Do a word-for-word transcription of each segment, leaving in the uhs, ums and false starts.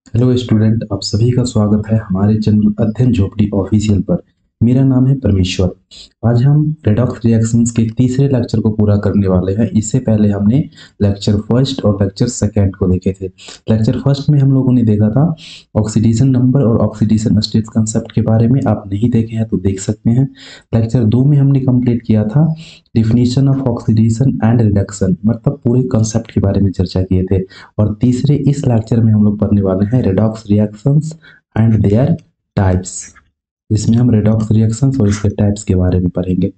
Hello student, आप सभी का स्वागत है हमारे चैनल अध्ययन झोपड़ी ऑफिशियल पर। मेरा नाम है परमेश्वर। आज हम रेडॉक्स रिएक्शंस के तीसरे लेक्चर को पूरा करने वाले हैं। इससे पहले हमने लेक्चर फर्स्ट और लेक्चर सेकंड को देखे थे। लेक्चर फर्स्ट में हम लोगों ने देखा था ऑक्सीडेशन नंबर और ऑक्सीडेशन स्टेट कंसेप्ट के बारे में। आप नहीं देखे हैं तो देख सकते हैं। लेक्चर दो में हमने कंप्लीट किया था definition of oxidation and reduction, मतलब पूरे कंसेप्ट के बारे में चर्चा किए थे। और तीसरे इस लेक्चर में हम लोग पढ़ने वाले हैं redox reactions and their types. इसमें हम रेडॉक्स रिएक्शंस और इसके टाइप्स के बारे में पढ़ेंगे।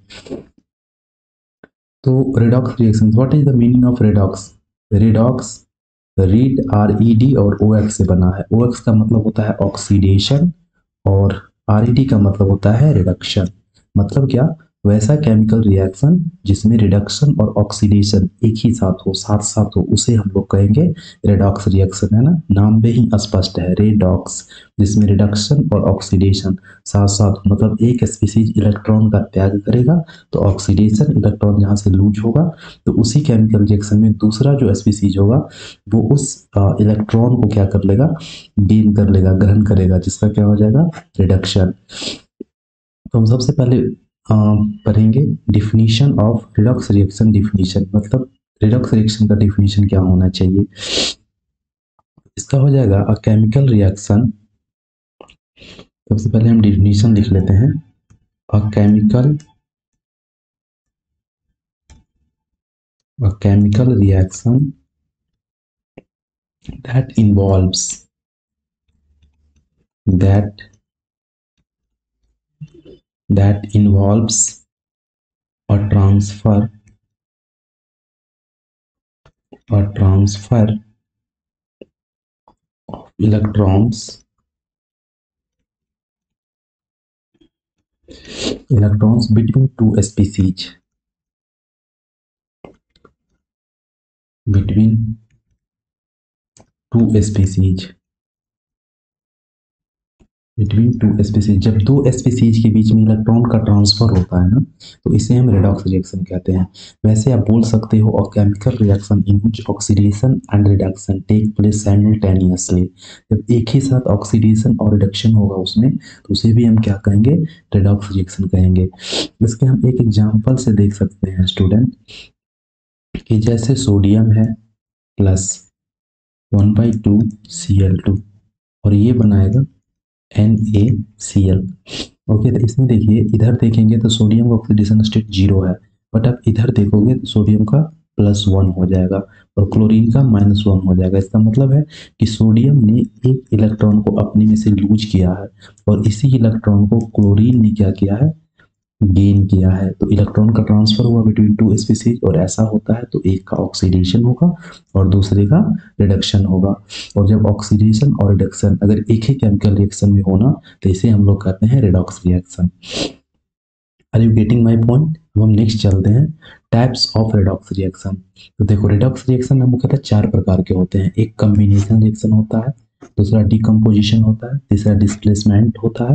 तो redox reactions, what is the meaning of redox? Redox red R E D और ओ एक्स से बना है। ओ एक्स का मतलब होता है ऑक्सीडेशन और आर ई डी का मतलब होता है रिडक्शन। मतलब क्या? वैसा केमिकल रिएक्शन जिसमें रिडक्शन और ऑक्सीडेशन एक ही साथ हो, साथ साथ हो, उसे हम लोग कहेंगे रेडॉक्स रिएक्शन, है ना। नाम में ही स्पष्ट है, रेडॉक्स, जिसमें रिडक्शन और ऑक्सीडेशन साथ साथ हो। मतलब एक स्पीसीज इलेक्ट्रॉन का त्याग करेगा तो ऑक्सीडेशन, इलेक्ट्रॉन जहाँ से लूज होगा तो उसी केमिकल रिएक्शन में दूसरा जो स्पीसीज होगा वो उस इलेक्ट्रॉन को क्या कर लेगा, गेन कर लेगा, ग्रहण करेगा, जिसका क्या हो जाएगा, रिडक्शन। तो हम सबसे पहले अ, पढ़ेंगे definition of redox reaction. Definition मतलब रिडॉक्स रिएक्शन का डिफिनीशन क्या होना चाहिए। इसका हो जाएगा अ केमिकल रिएक्शन। सबसे पहले हम डिफिनीशन लिख लेते हैं। A chemical a chemical reaction that involves that that involves a transfer a transfer of electrons electrons between two species between two species between two species. जब दो स्पीसीज के बीच में इलेक्ट्रॉन का ट्रांसफर होता है ना, तो इसे हम रेडॉक्स रिएक्शन कहते हैं। वैसे आप बोल सकते हो a chemical reaction in which oxidation and reduction take place simultaneously. जब एक ही साथ ऑक्सीडेशन और रिडक्शन होगा उसमें, तो उसे भी हम क्या कहेंगे, रेडॉक्स रिएक्शन कहेंगे। इसके हम एक एग्जांपल से देख सकते हैं स्टूडेंट, कि जैसे सोडियम है plus one by two C L two और ये बनाएगा N A C L. Okay, तो इसमें देखिए, इधर देखेंगे तो सोडियम का ऑक्सीडेशन स्टेट जीरो है, बट आप इधर देखोगे तो सोडियम का प्लस वन हो जाएगा और क्लोरीन का माइनस वन हो जाएगा। इसका मतलब है कि सोडियम ने एक इलेक्ट्रॉन को अपने में से लूज किया है और इसी इलेक्ट्रॉन को क्लोरीन ने क्या किया है, गेन किया है। तो इलेक्ट्रॉन का ट्रांसफर हुआ बिटवीन टू स्पीसीज और ऐसा होता है तो एक का ऑक्सीडेशन होगा और दूसरे का रिडक्शन होगा। और जब ऑक्सीडेशन और रिडक्शन अगर एक ही केमिकल रिएक्शन में होना तो इसे हम लोग कहते हैं redox reaction. Are you getting my point? अब हम नेक्स्ट चलते हैं, टाइप्स ऑफ रिडॉक्स रिएक्शन। तो देखो, रिडॉक्स रिएक्शन हम मुख्यतः चार प्रकार के होते हैं। एक कम्बिनेशन रिएक्शन होता है, दूसरा डिकम्पोजिशन होता है, तीसरा डिस्प्लेसमेंट होता है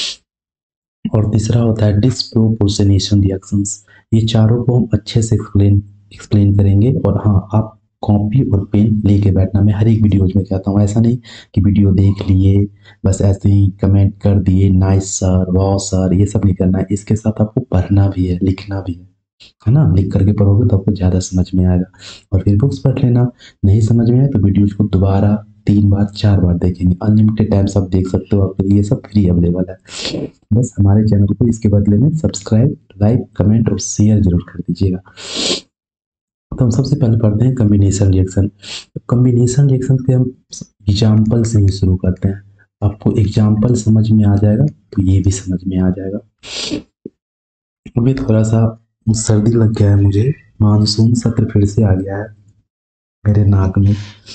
और तीसरा होता है डिस्प्रोपोर्शनेशन रिएक्शंस। ये चारों को हम अच्छे से एक्सप्लेन एक्सप्लेन करेंगे। और हाँ, आप कॉपी और पेन लेके बैठना। मैं हर एक वीडियोज में कहता हूँ, ऐसा नहीं कि वीडियो देख लिए बस ऐसे ही कमेंट कर दिए नाइस सर, वाह सर, ये सब नहीं करना है। इसके साथ आपको पढ़ना भी है, लिखना भी है है ना। लिख करके पढ़ोगे तो आपको ज़्यादा समझ में आएगा। और फिर बुक्स पढ़ लेना। नहीं समझ में आए तो वीडियोज को दोबारा तीन बार चार बार देखेंगे। अनलिमिटेड टाइम्स आप देख सकते हो, आपके लिए ये सब फ्री अवेलेबल है। बस हमारे चैनल को इसके बदले में सब्सक्राइब, लाइक, कमेंट और शेयर जरूर कर दीजिएगा। तो हम सबसे पहले पढ़ते हैं कम्बिनेशन रिएक्शन। कम्बिनेशन रिएक्शन के हम एग्जाम्पल से ही शुरू करते हैं। आपको एग्जाम्पल समझ में आ जाएगा तो ये भी समझ में आ जाएगा। अभी थोड़ा सा सर्दी लग गया है मुझे, मानसून सत्र फिर से आ गया है मेरे नाक में,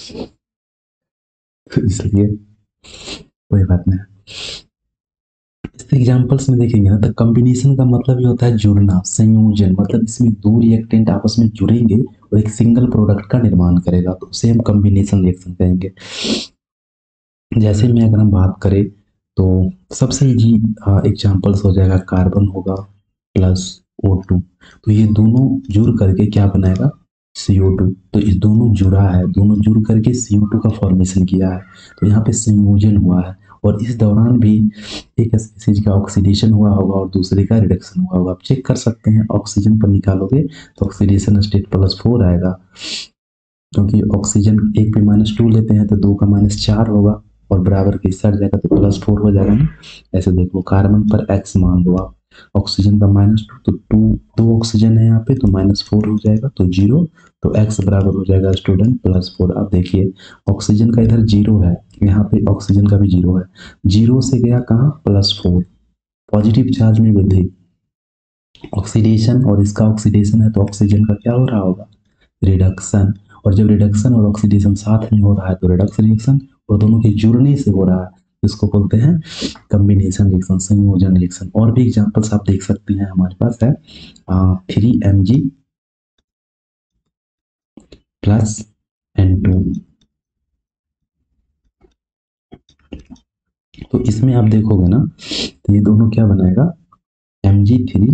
तो इसलिए कोई बात नहीं। इस एग्जाम्पल्स में देखेंगे ना, तो कॉम्बिनेशन का मतलब ये होता है जुड़ना, संयोजन। मतलब इसमें दो रिएक्टेंट आपस में जुड़ेंगे और एक सिंगल प्रोडक्ट का निर्माण करेगा, तो उसे हम कॉम्बिनेशन रिएक्शन कहेंगे। जैसे में अगर हम बात करें तो सबसे इजी एग्जाम्पल्स हो जाएगा, कार्बन होगा प्लस ओ टू। तो ये दोनों जुड़ करके क्या बनाएगा, सी ओ टू। तो इस दोनों जुड़ा है, दोनों जुड़ करके सी ओ टू का फॉर्मेशन किया है। तो यहाँ पे संयोजन हुआ है, और इस दौरान भी एक स्पीसीज का ऑक्सीडेशन हुआ होगा और दूसरे का रिडक्शन हुआ होगा। आप चेक कर सकते हैं, ऑक्सीजन पर निकालोगे तो ऑक्सीडेशन स्टेट प्लस फोर आएगा, क्योंकि ऑक्सीजन एक पे माइनस टू लेते हैं तो दो का माइनस चार होगा, और बराबर के साइड जाएगा तो प्लस फोर हो जाएगा ना। ऐसे देखो, कार्बन पर एक्स मान लो आप, ऑक्सीजन का माइनस टू, तो टू दो ऑक्सीजन है यहाँ पे तो माइनस फोर हो जाएगा, तो जीरो, तो एक्स बराबर हो जाएगा स्टूडेंट प्लस फोर। अब देखिए, ऑक्सीजन का इधर जीरो है, यहाँ पे ऑक्सीजन का भी जीरो है, जीरो से गया कहाँ प्लस फोर, पॉजिटिव चार्ज में वृद्धि, ऑक्सीडेशन, और इसका ऑक्सीडेशन है तो ऑक्सीजन का क्या हो रहा होगा, रिडक्शन। और जब रिडक्शन और ऑक्सीडेशन साथ में हो रहा है तो रिडक्स रिएक्शन, और दोनों के जुड़ने से हो रहा है, इसको बोलते हैं कम्बिनेशन रिएक्शन, संयोजन रिएक्शन। और भी एग्जांपल्स आप देख सकते हैं, हमारे पास है three M G plus N two. तो इसमें आप देखोगे ना, तो ये दोनों क्या बनाएगा, एम जी थ्री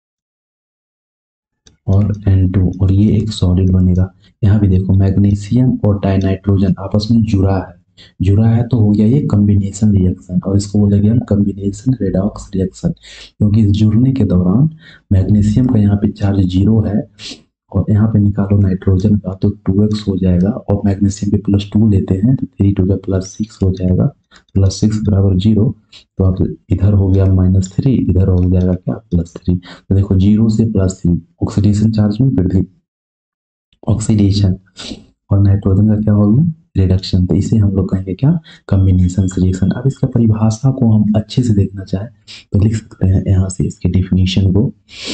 और एन टू, और ये एक सॉलिड बनेगा। यहाँ भी देखो, मैग्नीशियम और डाइनाइट्रोजन आपस में जुड़ा है, जुड़ा है तो हो गया ये कॉम्बिनेशन रिएक्शन, और इसको बोलेंगे हम कॉम्बिनेशन रेडॉक्स रिएक्शन, क्योंकि इस जुड़ने के दौरान मैग्नीशियम का यहाँ पे चार्ज जीरो है, और यहाँ पे निकालो नाइट्रोजन का तो टू एक्स हो जाएगा, और मैग्नीशियम पे प्लस टू लेते हैं तो थ्री टू का प्लस सिक्स हो जाएगा, प्लस सिक्स बराबर जीरो। तो अब इधर हो गया माइनस थ्री, इधर हो जाएगा क्या प्लस थ्री। तो देखो, जीरो से प्लस थ्री, ऑक्सीडेशन चार्ज में वृद्धि, ऑक्सीडेशन, और नाइट्रोजन का क्या हो गया रिडक्शन। तो इसे हम लोग कहेंगे क्या, कॉम्बिनेशन रिएक्शन। अब इसका परिभाषा को हम अच्छे से देखना चाहें तो लिख सकते हैं यहाँ से इसके डिफिनीशन को।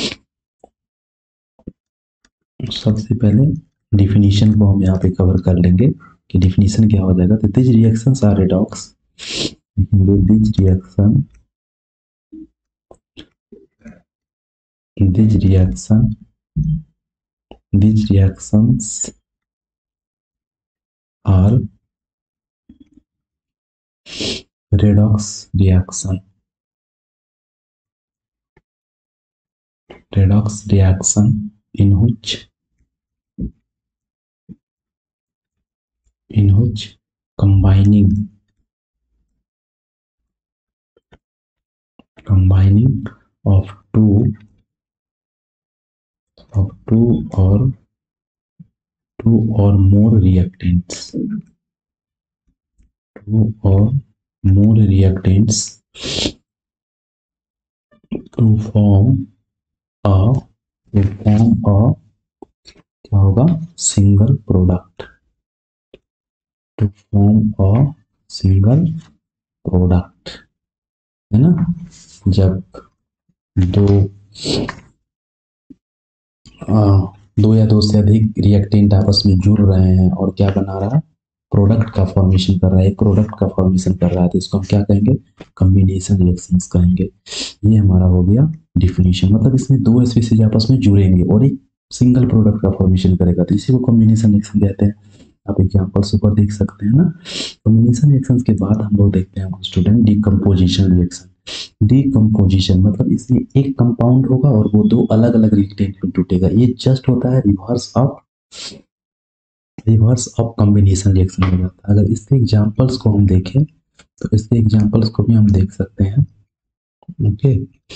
सबसे पहले डिफिनीशन को हम यहाँ पे कवर कर लेंगे कि डिफिनीशन क्या हो जाएगा। तो दिस रिएक्शंस आर रेडॉक्स, लिखेंगे this reaction, this reaction, this reactions are redox reaction, redox reaction in which in which combining combining of two of two or two or more reactants, two or more reactants to form a to form a क्या होगा, single product, to form a single product, है ना। जब दो आ, दो या दो से अधिक रिएक्टेंट आपस में जुड़ रहे हैं और क्या बना रहा है, प्रोडक्ट का फॉर्मेशन कर रहा है, एक प्रोडक्ट का फॉर्मेशन कर रहा है, तो इसको हम क्या कहेंगे, कॉम्बिनेशन रिएक्शंस कहेंगे। ये हमारा हो गया डिफिनीशन, मतलब इसमें दो स्पीसीज आपस में जुड़ेंगे और एक सिंगल प्रोडक्ट का फॉर्मेशन करेगा, तो इसी को कॉम्बिनेशन रिएक्शन कहते हैं। आप एग्जाम्पल्स ऊपर देख सकते हैं ना। कॉम्बिनेशन रिएक्शंस के बाद हम लोग देखते हैं स्टूडेंट डिकम्पोजिशन रिएक्शन। डिकम्पोजिशन मतलब इसमें एक कंपाउंड होगा और वो दो अलग अलग रिएक्टेंट में टूटेगा। ये जस्ट होता है reverse of reverse of combination reaction हो जाता है। अगर इसके एग्जांपल्स को हम देखें तो इसके एग्जांपल्स को भी हम देख सकते हैं। ओके,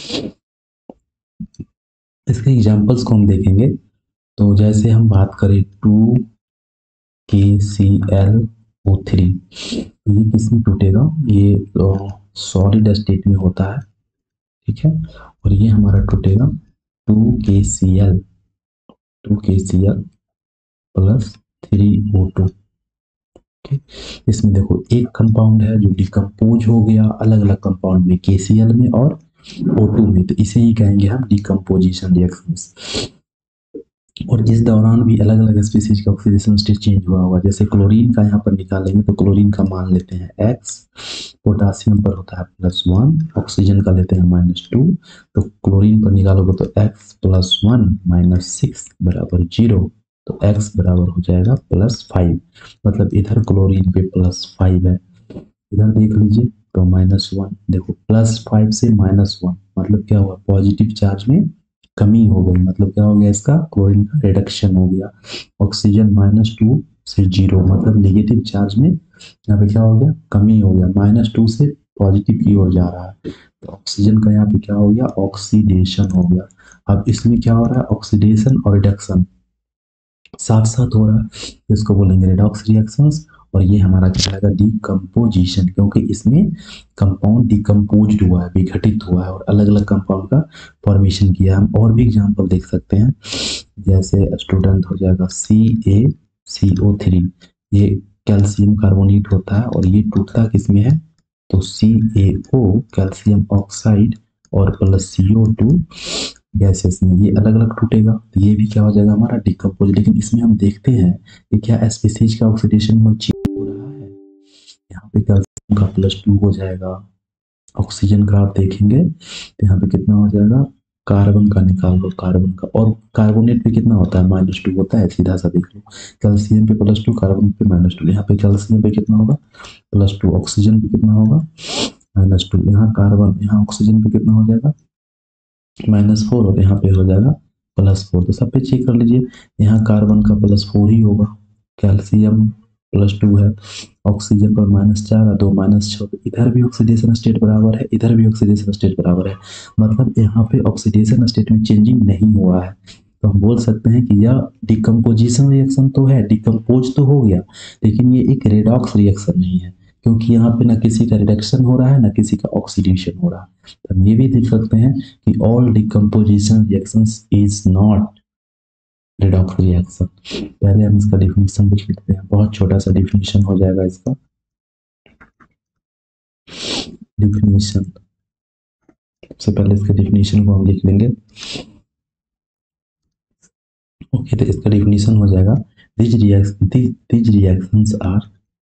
इसके एग्जांपल्स को हम देखेंगे तो जैसे हम बात करें to K C L O three, ये किसमें टूटेगा, ये सॉलिड स्टेट में होता है, ठीक है। और ये हमारा टूटेगा to K C L two K C L plus three O two. इसमें देखो एक कंपाउंड है जो डिकम्पोज हो गया अलग अलग कंपाउंड में, के सी एल में और ओ टू में, तो इसे ही कहेंगे हम डिकम्पोजिशन रिएक्शंस। और इस दौरान भी अलग अलग स्पीसीज का ऑक्सीडेशन स्टेट चेंज हुआ होगा। जैसे क्लोरीन का यहाँ पर निकालेंगे तो क्लोरीन का मान लेते हैं एक्स, पोटासियम पर होता है प्लस वन, ऑक्सीजन का लेते हैं माइनस टू, तो क्लोरीन पर निकालोगे तो X plus one minus six बराबर जीरो, तो एक्स बराबर हो जाएगा प्लस फाइव। मतलब इधर क्लोरीन पे प्लस फाइव है, इधर देख लीजिए तो माइनस वन। देखो प्लस फाइव से माइनस वन मतलब क्या हुआ, पॉजिटिव चार्ज में कमी हो गई, मतलब क्या हो गया, इसका क्लोरीन का रिडक्शन हो गया। ऑक्सीजन माइनस टू से जीरो, मतलब नेगेटिव चार्ज में यहाँ पे क्या हो गया, कमी हो गया, माइनस टू से पॉजिटिव की ओर जा रहा है। तो ऑक्सीजन का यहाँ पे क्या हो गया, ऑक्सीडेशन हो गया। अब इसमें क्या हो रहा है, ऑक्सीडेशन और रिडक्शन साथ साथ हो रहा है, इसको बोलेंगे रिडॉक्स रिएक्शंस। और ये हमारा कहलाएगा डिकम्पोजिशन, क्योंकि इसमें कंपाउंड डिकम्पोज हुआ है, विघटित हुआ है और अलग अलग कंपाउंड का फॉर्मेशन किया है। हम और भी एग्जांपल देख सकते हैं, जैसे स्टूडेंट हो जाएगा C A C O three, ये कैल्शियम कार्बोनेट होता है और ये टूटता किसमें है, तो C A O calcium oxide और plus C O two gases में, ये अलग अलग टूटेगा, तो ये भी क्या हो जाएगा हमारा डिकम्पोज। लेकिन इसमें हम देखते हैं कि क्या स्पीसीज का ऑक्सीडेशन में चेंज हो रहा है, यहाँ पे कैल्शियम का प्लस टू हो जाएगा, ऑक्सीजन का आप देखेंगे तो यहाँ पे कितना हो जाएगा, कार्बन का निकाल लो, कार्बन का, और कार्बोनेट पे कितना होता है, माइनस टू होता है, सीधा सा देख लो, कैल्शियम पे प्लस टू, कार्बन पे माइनस टू, यहाँ पे कैल्शियम पे कितना होगा, प्लस टू, ऑक्सीजन पे कितना होगा, माइनस टू, यहाँ कार्बन, यहाँ ऑक्सीजन पे कितना हो जाएगा, माइनस फोर, और यहाँ पे हो जाएगा प्लस फोर। तो सब पे चेक कर लीजिए, यहाँ कार्बन का प्लस फोर ही होगा, कैल्शियम प्लस टू है, ऑक्सीजन पर माइनस चार है, दो माइनस छः, तो इधर भी ऑक्सीडेशन स्टेट बराबर है, इधर भी ऑक्सीडेशन स्टेट बराबर है, मतलब यहाँ पे ऑक्सीडेशन स्टेट में चेंजिंग नहीं हुआ है। तो हम बोल सकते हैं कि यह डिकम्पोजिशन रिएक्शन तो है, डिकम्पोज तो हो गया, लेकिन ये एक रेडॉक्स रिएक्शन नहीं है, क्योंकि यहाँ पे ना किसी का रिडक्शन हो रहा है ना किसी का ऑक्सीडेशन हो रहा है। तो हम ये भी देख सकते हैं कि all decomposition reactions is not redox reaction. पहले हम इसका डिफिनीशन लिख लेते हैं, बहुत छोटा सा डिफिनीशन हो जाएगा इसका। डिफिनीशन, सबसे पहले इसके डिफिनीशन को हम लिख लेंगे। ओके, तो इसका डिफिनीशन हो जाएगा, this reaction this reactions are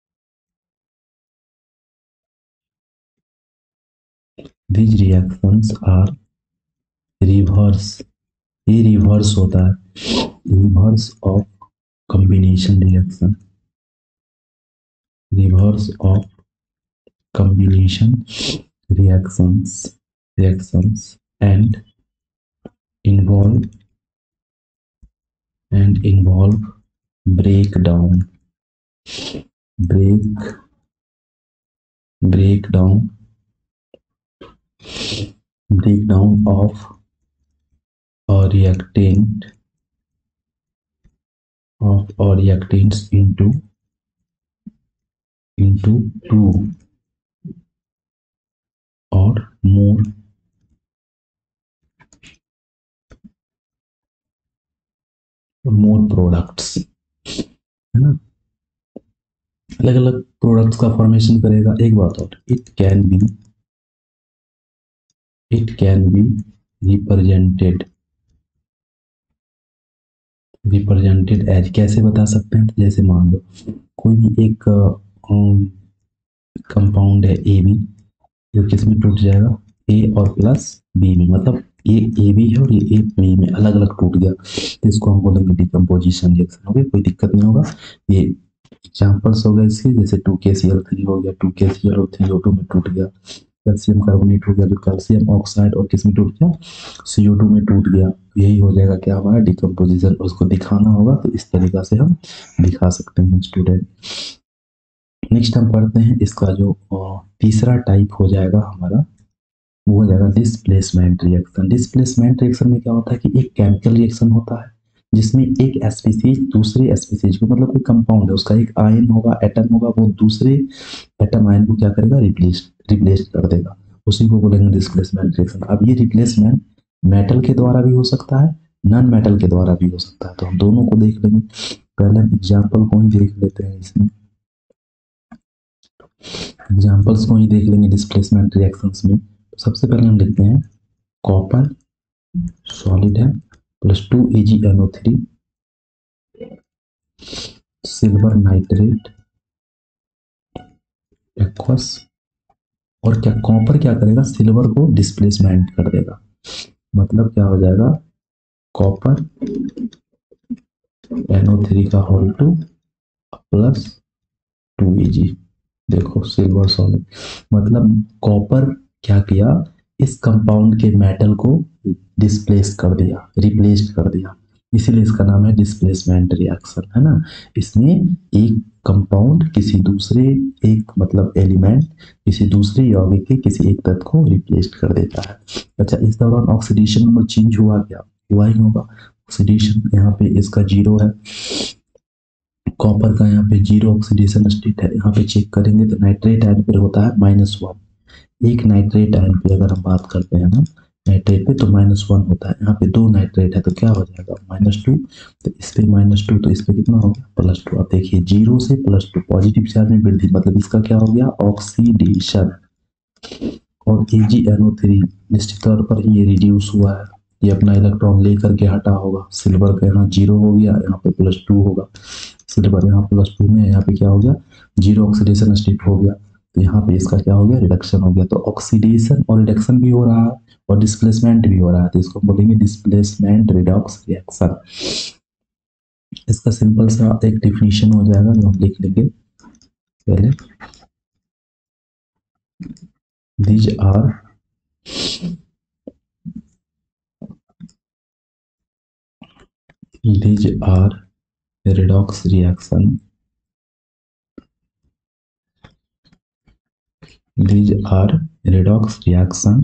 this reactions are reverse, ये रिवर्स होता है, reverse of combination reaction, reverse of combination reactions reactions and involve and involve breakdown break breakdown breakdown of a reactant of a reactants into into two or more more products, है ना, अलग अलग products का formation करेगा। एक बात और, it can be it can be represented represented as, कैसे बता सकते हैं, तो जैसे मान लो कोई भी एक कंपाउंड है ए बी, जो किसमें टूट जाएगा, ए और प्लस बी में, मतलब ये ए बी है और ये ए बी में अलग अलग टूट गया, तो इसको हम बोलेंगे डिकम्पोजिशन रिएक्शन। हो गया, कोई दिक्कत नहीं होगा। ये एग्जाम्पल्स हो गए इसके, जैसे to K C L three हो गया, टू के सी एल और थ्री ओ टू में टूट गया, कैल्शियम कार्बोनेट हो गया, जो कैल्शियम ऑक्साइड और किस में टूट गया, सी ओ टू में टूट गया। यही हो जाएगा क्या हमारा डिकम्पोजिशन। उसको दिखाना होगा तो इस तरीका से हम दिखा सकते हैं स्टूडेंट। नेक्स्ट हम पढ़ते हैं इसका जो तीसरा टाइप हो जाएगा हमारा, वो हो जाएगा डिस्प्लेसमेंट रिएक्शन। डिस्प्लेसमेंट रिएक्शन में क्या होता है कि एक केमिकल रिएक्शन होता है जिसमें एक स्पीसीज दूसरे स्पीसीज को, मतलब कोई कंपाउंड है उसका एक आयन होगा, एटम होगा, वो दूसरे एटम आयन को क्या करेगा, रिप्लेस रिप्लेस कर देगा, उसी को बोलेंगे डिस्प्लेसमेंट रिएक्शन। अब ये रिप्लेसमेंट मेटल के द्वारा भी हो सकता है, नॉन मेटल के द्वारा भी हो सकता है, तो हम दोनों को देख लेंगे। पहले हम एग्जाम्पल को ही देख लेते हैं, इसमें एग्जाम्पल्स को ही देख लेंगे डिस्प्लेसमेंट रिएक्शंस में। तो सबसे पहले हम लिखते हैं कॉपर सॉलिड है plus two A G N O three, silver nitrate aqueous, और क्या कॉपर क्या करेगा, सिल्वर को डिस्प्लेसमेंट कर देगा, मतलब क्या हो जाएगा, कॉपर एन ओ थ्री का whole two plus two A G. देखो सिल्वर सॉलिड, मतलब कॉपर क्या किया, इस कंपाउंड के मेटल को डिस्प्लेस कर दिया, रिप्लेस कर दिया, इसीलिए इसका नाम है डिस्प्लेसमेंट रिएक्शन, है ना। इसमें एक कंपाउंड किसी दूसरे एक मतलब एलिमेंट किसी दूसरे यौगिक के किसी एक तत्व को रिप्लेस कर देता है। अच्छा, इस दौरान ऑक्सीडेशन में चेंज हुआ क्या? हुआ ही होगा। ऑक्सीडेशन यहाँ पे इसका जीरो है, कॉपर का यहाँ पे जीरो ऑक्सीडेशन स्टेट है। यहाँ पे चेक करेंगे तो नाइट्रेट आयन पे होता है माइनस वन। एक नाइट्रेट आयन पे अगर हम बात करते हैं ना नाइट्रेट पे तो माइनस वन होता है। यहाँ पे दो नाइट्रेट है तो क्या हो जाएगा माइनस टू। तो इस पे माइनस टू तो इस पे कितना हो गया प्लस टू। अब देखिए जीरो से प्लस टू पॉजिटिव चार्ज में वृद्धि, मतलब इसका क्या हो गया ऑक्सीडेशन। और ए जी एन ओ थ्री निश्चित तौर पर ये रिड्यूस हुआ है, ये अपना इलेक्ट्रॉन लेकर के हटा होगा। सिल्वर का यहाँ जीरो हो गया, यहाँ पे प्लस टू होगा। सिल्वर यहाँ प्लस टू में, यहाँ पे क्या हो गया जीरो ऑक्सीडेशन स्टेट हो गया। तो यहाँ पे इसका क्या हो गया रिडक्शन हो गया। तो ऑक्सीडेशन और रिडक्शन भी हो रहा है और डिस्प्लेसमेंट भी हो रहा है, तो इसको बोलेंगे डिस्प्लेसमेंट रिडॉक्स रिएक्शन। इसका सिंपल सा एक डिफिनीशन हो जाएगा जो हम लिख लेंगे पहले। These are these are redox reaction. These are redox reaction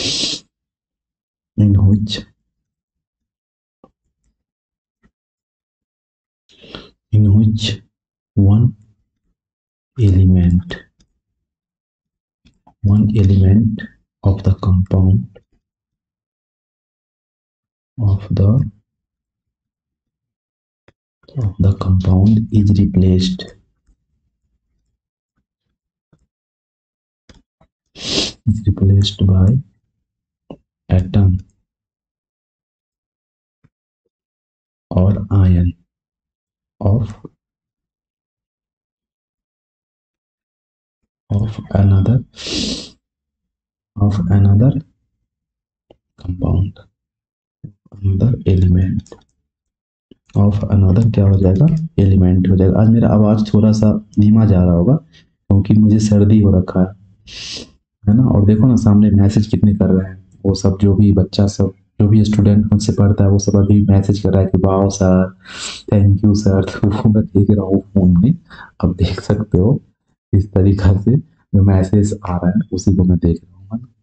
in which in which one element one element of the compound of the of the compound is replaced is replaced by atom or ion of of another of another compound another element of another क्या हो जाएगा element हो जाएगा। आज मेरा आवाज थोड़ा सा धीमा जा रहा होगा क्योंकि मुझे सर्दी हो रखा है है ना। और देखो ना सामने मैसेज कितने कर रहे हैं, वो सब जो भी बच्चा सब जो भी स्टूडेंट मुझसे पढ़ता है वो सब अभी मैसेज कर रहा है कि वाह सर, थैंक यू सर। तो वो मैं देख रहा हूँ फोन में, अब देख सकते हो इस तरीका से जो मैसेज आ रहा है उसी को मैं देख रहा हूँ।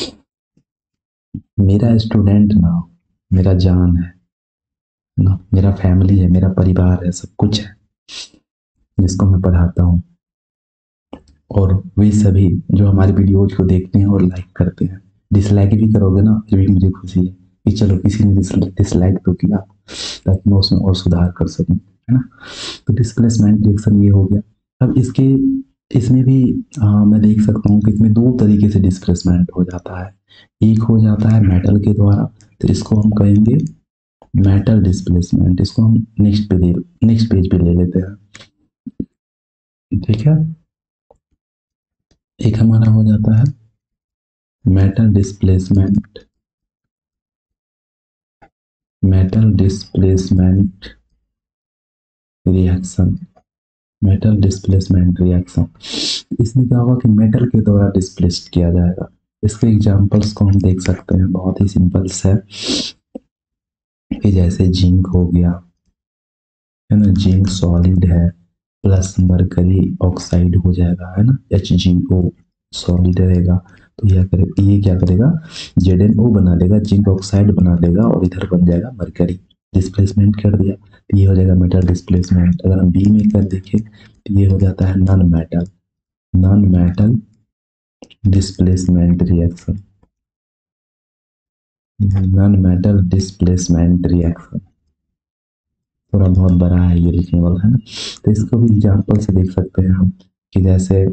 मेरा स्टूडेंट ना मेरा जान है ना, मेरा फैमिली है, मेरा परिवार है, सब कुछ है जिसको मैं पढ़ाता हूँ। और वे सभी जो हमारे वीडियोज को देखते हैं और लाइक करते हैं, डिसलाइक भी करोगे ना फिर भी मुझे खुशी है कि चलो किसी ने डिसलाइक तो किया ताकि मैं उसमें और सुधार कर सकूं, है ना। तो डिस्प्लेसमेंट रिएक्शन ये हो गया। अब इसके इसमें भी आ, मैं देख सकता हूँ कि इसमें दो तरीके से डिस्प्लेसमेंट हो जाता है। एक हो जाता है मेटल के द्वारा, तो इसको हम कहेंगे मेटल डिस्प्लेसमेंट। इसको हम नेक्स्ट पे दे नेक्स्ट पेज पे ले लेते हैं, ठीक है। एक हमारा हो जाता है metal displacement metal displacement reaction metal displacement reaction. इसमें क्या होगा कि मेटल के द्वारा डिस्प्लेस्ड किया जाएगा। इसके एग्जांपल्स को हम देख सकते हैं, बहुत ही सिंपल है कि जैसे जिंक हो गया, है ना, जिंक सॉलिड है प्लस मरकरी ऑक्साइड हो जाएगा, है ना, एच जी ओ सॉलिड रहेगा। तो यह करे ये क्या करेगा जेड एन ओ बना लेगा, जिंक ऑक्साइड बना लेगा और इधर बन जाएगा मरकरी। डिस्प्लेसमेंट कर दिया तो ये हो जाएगा मेटल डिस्प्लेसमेंट। अगर हम बी में कर देखें तो ये हो जाता है non metal non metal displacement reaction non metal displacement reaction. थोड़ा बहुत बड़ा है ये लिखने वाला, है ना। तो इसको भी एग्जाम्पल से देख सकते हैं हम कि जैसे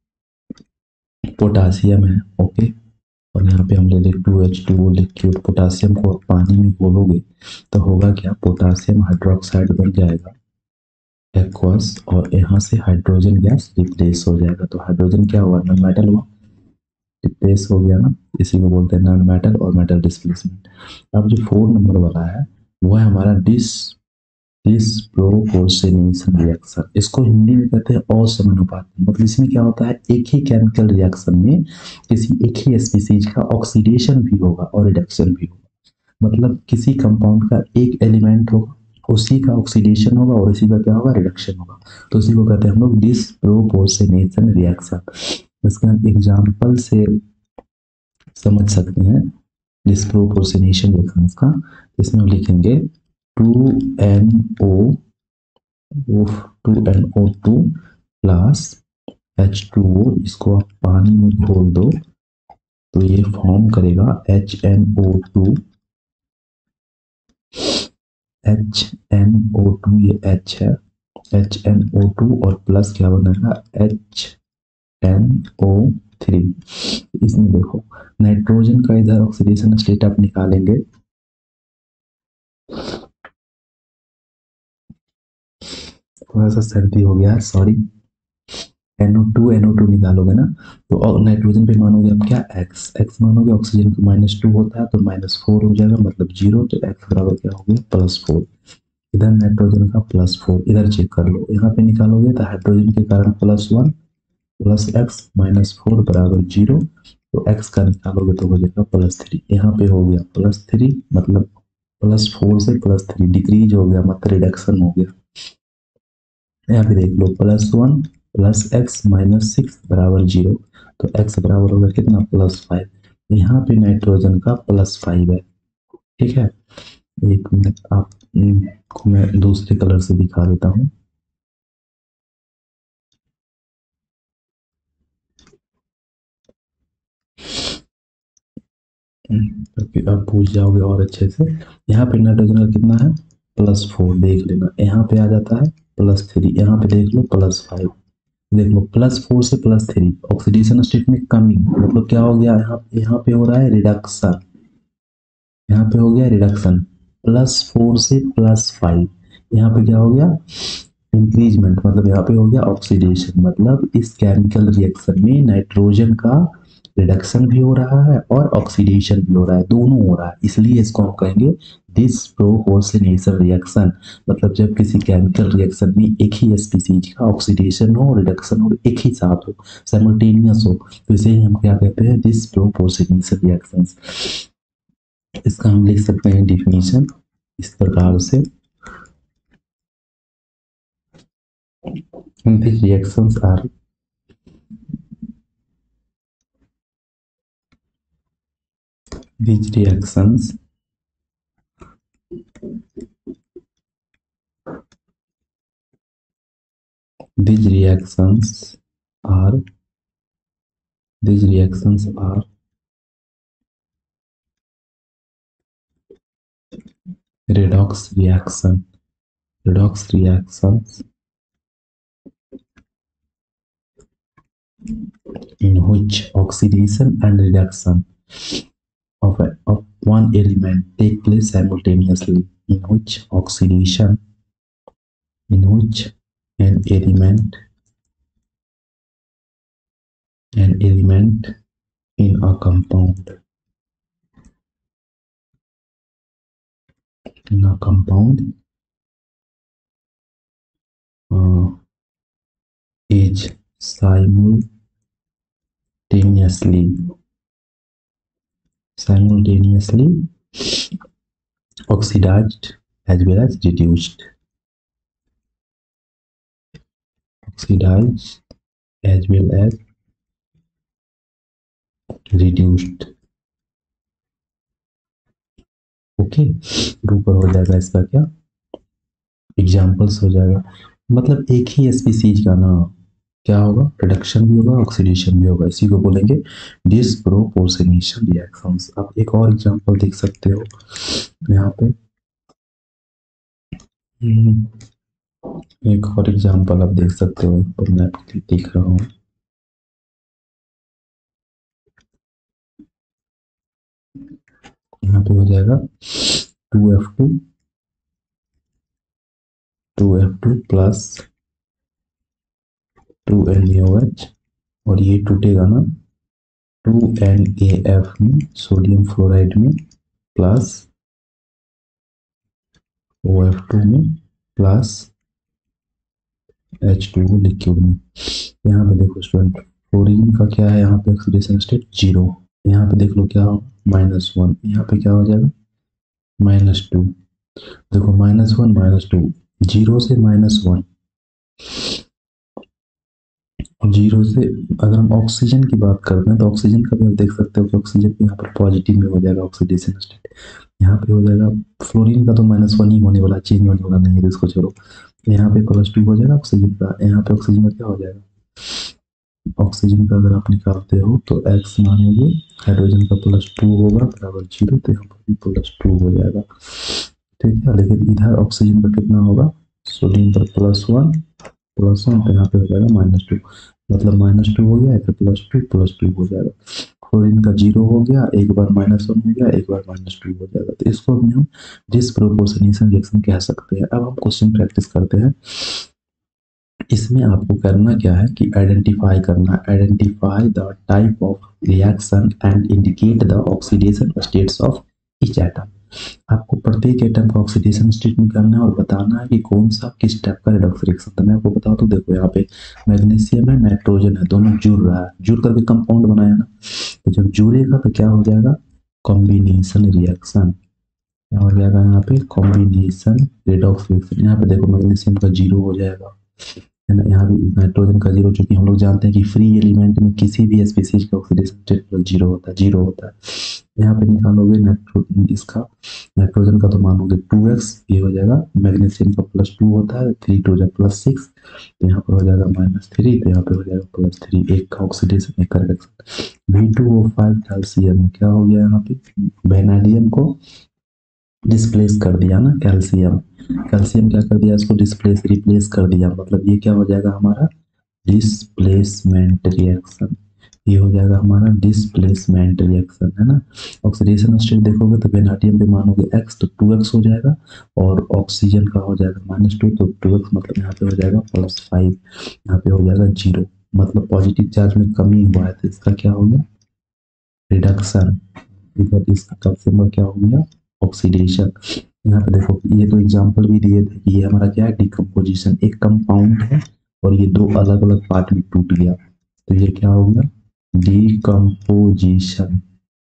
पोटासियम है, ओके, और यहाँ पे हम ले लें two H two liquid. Potassium को पानी में घोलोगे तो होगा क्या पोटासियम हाइड्रोक्साइड बन जाएगा एक्वस, और यहाँ से हाइड्रोजन गैस रिप्लेस हो जाएगा। तो हाइड्रोजन क्या हुआ नॉन मेटल हुआ, रिप्लेस हो गया ना, इसी को बोलते हैं नॉन मेटल और मेटल डिस्प्लेसमेंट। अब जो फोर नंबर वाला है वो है हमारा डिस डिस्प्रोपोर्शनेशन रिएक्शन, इसको हिंदी में कहते हैं असमानुपाती। मतलब इसमें क्या होता है, एक ही केमिकल रिएक्शन में किसी एक ही स्पीसीज का ऑक्सीडेशन भी होगा और रिडक्शन भी होगा। मतलब किसी कंपाउंड का एक एलिमेंट होगा, उसी का ऑक्सीडेशन होगा और उसी का क्या होगा, रिडक्शन होगा। तो उसी को कहते हैं हम लोग डिस्प्रोपोर्शनेशन रिएक्शन। इसका एग्जाम्पल से समझ सकते हैं डिस्प्रोपोर्शनेशन रिएक्शन का। इसमें हम लिखेंगे two N O two N O two plus H two O, इसको आप पानी में घोल दो तो ये फॉर्म करेगा H N O two, H N O two, ये H है, एच एन ओ टू और प्लस क्या बनेगा एच एन ओ थ्री। इसमें देखो नाइट्रोजन का इधर ऑक्सीडेशन स्टेट आप निकालेंगे, थोड़ा सा सर्दी हो गया है sorry. N O two N O two निकालोगे ना तो नाइट्रोजन पे मानोगे आप क्या x, x मानोगे, ऑक्सीजन को माइनस टू होता है तो माइनस फोर हो जाएगा, मतलब जीरो। तो x बराबर क्या हो गया प्लस फोर। इधर नाइट्रोजन का प्लस फोर, इधर चेक कर लो, यहाँ पे निकालोगे तो हाइड्रोजन के कारण plus one plus X minus four बराबर जीरो। तो x का निकालोगे तो हो जाएगा प्लस थ्री। यहाँ पे हो गया प्लस थ्री, मतलब प्लस फोर से प्लस थ्री डिक्रीज हो गया, मतलब रिडक्शन हो गया। यहाँ पे देख लो plus one plus X minus six बराबर जीरो। तो x बराबर होगा कितना प्लस फाइव। यहाँ पे नाइट्रोजन का प्लस फाइव है। ठीक है, एक मिनट आप को मैं दूसरे कलर से दिखा देता हूँ। तो आप पूछ जाओगे और अच्छे से। यहाँ पे नाइट्रोजन का कितना है प्लस फोर, देख लेना। यहाँ पे आ जाता है प्लस थ्री, यहाँ पे देख लो प्लस फाइव, देख लो प्लस फोर से प्लस थ्री, ऑक्सीडेशन स्टेट में कमी, मतलब क्या हो गया यहाँ यहाँ पे हो रहा है रिडक्शन, यहाँ पे हो गया रिडक्शन। प्लस फोर से प्लस फाइव, यहाँ पे क्या हो गया इंक्रीजमेंट, मतलब यहाँ पे हो गया ऑक्सीडेशन। मतलब इस केमिकल रिएक्शन में नाइट्रोजन का रिडक्शन भी हो रहा है और ऑक्सीडेशन भी हो रहा है, दोनों हो रहा है, इसलिए इसको हम कहेंगे डिस्प्रोपोर्शनेशन रिएक्शन। मतलब जब किसी केमिकल रिएक्शन में एक ही स्पीसीज का ऑक्सीडेशन हो, रिडक्शन हो, एक ही साथ हो, साइमल्टेनियस हो, तो इसे ही हम क्या कहते हैं डिस्प्रोपोर्शनेशन रिएक्शंस। इसका हम लिख सकते हैं डिफिनीशन इस प्रकार से, these reactions are these reactions these reactions are these reactions are redox reaction redox reactions in which oxidation and reduction of, a, of one element take place simultaneously, in which oxidation in which an element an element in a compound in a compound uh, is simultaneously simultaneously oxidized as well as reduced oxidized as well as reduced। Okay, ऊपर हो जाएगा इसका क्या examples हो जाएगा। मतलब एक ही स्पीसीज का ना क्या होगा रिडक्शन भी होगा ऑक्सीडेशन भी होगा, इसी को बोलेंगे डिस्प्रोपोर्शनेशन रिएक्शंस। आप एक और एग्जांपल देख सकते हो यहाँ पे, एक और एग्जांपल आप देख सकते हो, पर मैं आपके लिए देख रहा हूँ। यहाँ पे हो जाएगा two F two two F two plus two N A O H, और ये टूटेगा ना टू एन ए एफ में सोडियम फ्लोराइड में प्लस ओ एफ टू में plus H two O liquid में। यहाँ पे देखो स्टूडेंट, फ्लोरीन का क्या है यहाँ पे ऑक्सीडेशन स्टेट जीरो। यहाँ पे देख लो क्या होगा, माइनस वन। यहाँ पे क्या हो जाएगा, माइनस टू। देखो minus one minus two, zero से माइनस वन, जीरो से अगर हम ऑक्सीजन की बात करते हैं तो ऑक्सीजन का भी आप देख सकते हो कि ऑक्सीजन भी यहाँ पर पॉजिटिव में हो जाएगा ऑक्सीडेशन स्टेट। यहाँ पे हो जाएगा, फ्लोरीन का तो माइनस वन ही होने वाला, चेंज होने वाला नहीं है, तो इसको छोड़ो। यहाँ पे प्लस टू हो जाएगा ऑक्सीजन का, यहाँ पे ऑक्सीजन का क्या हो जाएगा, ऑक्सीजन का अगर आप निकालते हो तो एक्स मानोगे, हाइड्रोजन का प्लस टू होगा बराबर जीरो, तो यहाँ पर भी प्लस टू हो जाएगा। ठीक है, लेकिन इधर ऑक्सीजन का कितना होगा, सोडियम पर प्लस वन प्लस वन, तो यहाँ पे हो जाएगा माइनस टू। मतलब माइनस टू हो गया, फिर प्लस टू प्लस टू हो जाएगा। फ्लोरीन का जीरो हो गया, एक बार माइनस वन हो गया, एक बार माइनस टू हो जाएगा। तो इसको भी हम डिस्प्रोपोर्शनेशन रिएक्शन कह सकते हैं। अब हम क्वेश्चन प्रैक्टिस करते हैं। इसमें आपको करना क्या है कि आइडेंटिफाई करना, identify the type of reaction and indicate the oxidation states of each atom. आपको प्रत्येक एटम का ऑक्सीडेशन स्टेट निकालना है और बताना है कि कौन सा किस टाइप का रिडॉक्स रिएक्शन। तो मैं आपको बताऊं तो देखो यहाँ पे मैग्नीशियम है, नाइट्रोजन है, दोनों जुड़ रहा है, जुड़ करके कंपाउंड बनाया ना। तो जब जुड़ेगा तो क्या हो जाएगा, कॉम्बिनेशन रिएक्शन। क्या हो जाएगा यहाँ पे, कॉम्बिनेशन रिडॉक्स रिएक्शन। यहाँ पे देखो मैग्नीशियम का जीरो हो जाएगा, है ना। यहाँ भी नाइट्रोजन का जीरो, चूंकि हम लोग जानते हैं कि फ्री एलिमेंट में किसी भी स्पीसीज का ऑक्सीडेशन स्टेट जीरो होता है, जीरो होता है। यहाँ पे निकालोगे नाइट्रोजन, इसका नाइट्रोजन का तो मानोगे टू एक्स, ये हो जाएगा मैग्नीशियम का प्लस टू होता है, थ्री टू जा प्लस सिक्स, तो यहाँ पर हो जाएगा माइनस थ्री, तो यहाँ पे हो जाएगा प्लस थ्री। एक का ऑक्सीडेशन, एक का reduction. V two O five calcium, क्या हो गया यहाँ पे, वेनाडियम को डिस्प्लेस कर दिया ना, कैल्शियम कैल्शियम क्या कर दिया, इसको डिस्प्लेस रिप्लेस कर दिया। मतलब ये क्या हो जाएगा हमारा, डिस्प्लेसमेंट रिएक्शन। ये हो जाएगा हमारा डिस्प्लेसमेंट रिएक्शन, है ना। ऑक्सीडेशन स्टेट देखोगे तो वेनाडियम पे मानोगे एक्स, तो टू एक्स हो जाएगा, और ऑक्सीजन का हो जाएगा माइनस टू, तो टू एक्स मतलब यहाँ पे हो जाएगा प्लस फाइव, यहाँ पे हो जाएगा जीरो। मतलब पॉजिटिव चार्ज में कमी हुआ है, तो इसका क्या हो गया, रिडक्शन। इधर इसका कैल्शियम का क्या हो गया, ऑक्सीडेशन। यहाँ पे देखो ये तो एग्जांपल भी दिए थे कि ये हमारा क्या है, डिकम्पोजिशन। एक कंपाउंड है और ये दो अलग अलग पार्ट में टूट गया, तो ये क्या हो गया, डिकम्पोजिशन।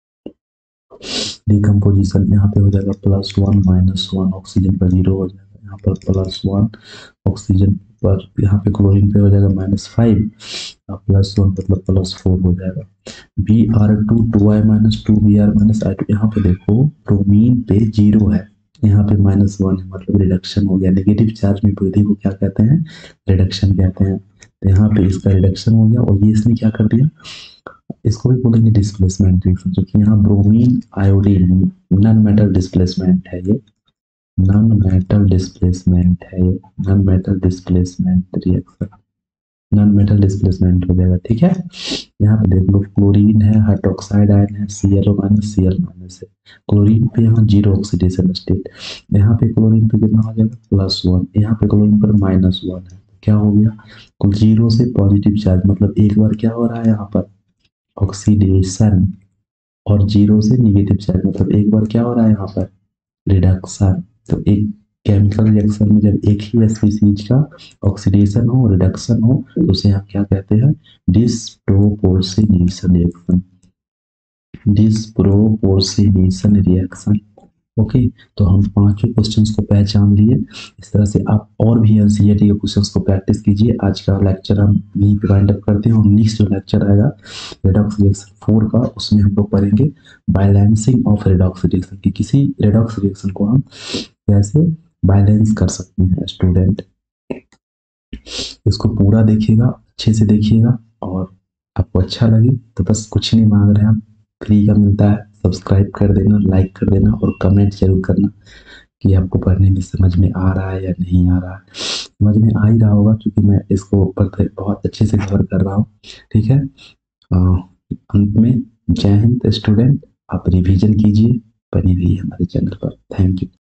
डिकम्पोजिशन यहाँ पे हो जाएगा plus one minus one, oxygen का जीरो हो जाएगा, यहाँ पर प्लस वन ऑक्सीजन पर, यहाँ पे क्लोरीन पे हो जाएगा माइनस फाइव, प्लस वन मतलब प्लस फोर हो जाएगा। B R two two I minus two B R minus I two. यहाँ पे देखो ब्रोमीन पे जीरो है, यहाँ पे माइनस वन है, मतलब रिडक्शन हो गया। नेगेटिव चार्ज में वृद्धि को क्या कहते हैं, रिडक्शन कहते हैं। तो यहाँ पे इसका रिडक्शन हो गया, और ये इसने क्या कर दिया, इसको भी बोलेंगे डिस्प्लेसमेंट रिएक्शन, क्योंकि यहाँ bromine iodine non metal displacement है, ये नॉन मेटल डिस्प्लेसमेंट है, ये non metal displacement reaction, non metal displacement हो जाएगा। ठीक है, यहाँ पे देख लो क्लोरीन है, हाइड्रोक्साइड आयन है, C L O minus C L minus है। क्लोरीन पे यहाँ जीरो ऑक्सीडेशन स्टेट, यहाँ पे क्लोरीन पे कितना हो जाएगा, प्लस वन, यहाँ पे क्लोरीन पर माइनस वन है, क्या हो गया, जीरो से पॉजिटिव चार्ज, मतलब एक बार क्या हो रहा है यहाँ पर ऑक्सीडेशन, और जीरो से निगेटिव चार्ज, मतलब एक बार क्या हो रहा है यहाँ पर रिडक्शन। तो एक केमिकल रिएक्शन में जब एक ही स्पीसीज का ऑक्सीडेशन हो, रिडक्शन हो, तो उसे हम क्या कहते हैं, disproportionation reaction, disproportionation reaction. Okay, तो हम पांचों क्वेश्चंस को पहचान लिए। इस तरह से आप और भी एनसीईआरटी के क्वेश्चंस को प्रैक्टिस कीजिए। आज का लेक्चर हम यहीं पे वाइंड अप करते हैं, और नेक्स्ट जो लेक्चर आएगा रेडॉक्स रिएक्शन फोर का, उसमें हम लोग पढ़ेंगे बैलेंसिंग ऑफ रेडॉक्स रिएक्शन, कि किसी रेडॉक्स रिएक्शन को हम कैसे बैलेंस कर सकते हैं। स्टूडेंट इसको पूरा देखिएगा, अच्छे से देखिएगा, और आपको अच्छा लगे तो बस कुछ नहीं मांग रहे हैं, आप फ्री का मिलता है, सब्सक्राइब कर देना, लाइक कर देना, और कमेंट जरूर करना कि आपको पढ़ने में समझ में आ रहा है या नहीं आ रहा है। समझ में आ ही रहा होगा, क्योंकि मैं इसको पढ़ते बहुत अच्छे से कवर कर रहा हूँ। ठीक है, अंत में जय हिंद स्टूडेंट, आप रिवीजन कीजिए, बनी रहिए हमारे चैनल पर। Thank you.